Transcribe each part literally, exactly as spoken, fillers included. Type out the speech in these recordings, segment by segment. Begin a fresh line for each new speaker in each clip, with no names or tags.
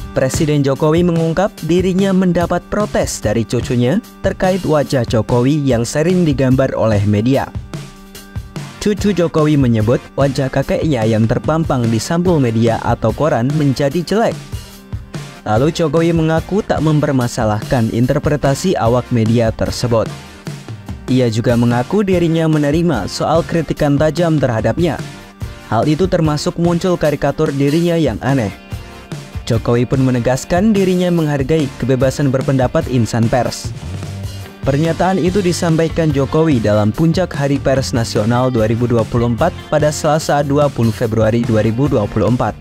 Presiden Jokowi mengungkap dirinya mendapat protes dari cucunya terkait wajah Jokowi yang sering digambar oleh media. Cucu Jokowi menyebut wajah kakeknya yang terpampang di sampul media atau koran menjadi jelek. Lalu Jokowi mengaku tak mempermasalahkan interpretasi awak media tersebut. Ia juga mengaku dirinya menerima soal kritikan tajam terhadapnya. Hal itu termasuk muncul karikatur dirinya yang aneh. Jokowi pun menegaskan dirinya menghargai kebebasan berpendapat insan pers. Pernyataan itu disampaikan Jokowi dalam puncak Hari Pers Nasional dua ribu dua puluh empat pada Selasa dua puluh Februari dua ribu dua puluh empat.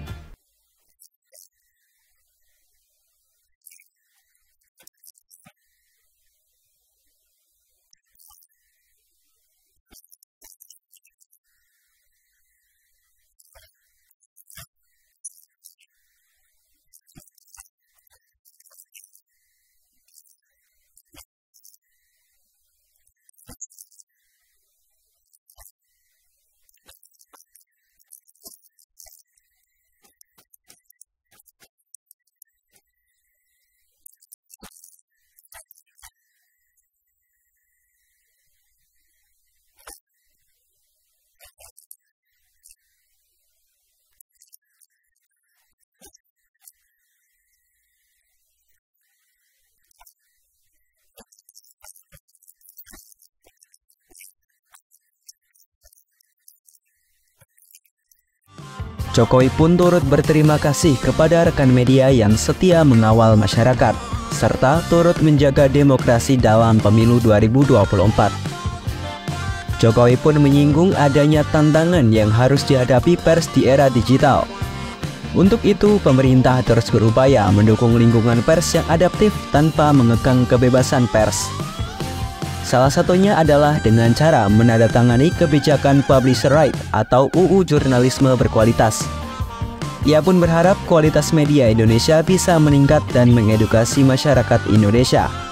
Jokowi pun turut berterima kasih kepada rekan media yang setia mengawal masyarakat, serta turut menjaga demokrasi dalam pemilu dua ribu dua puluh empat. Jokowi pun menyinggung adanya tantangan yang harus dihadapi pers di era digital. Untuk itu, pemerintah terus berupaya mendukung lingkungan pers yang adaptif tanpa mengekang kebebasan pers. Salah satunya adalah dengan cara menandatangani kebijakan Publisher Right atau U U Jurnalisme Berkualitas. Ia pun berharap kualitas media Indonesia bisa meningkat dan mengedukasi masyarakat Indonesia.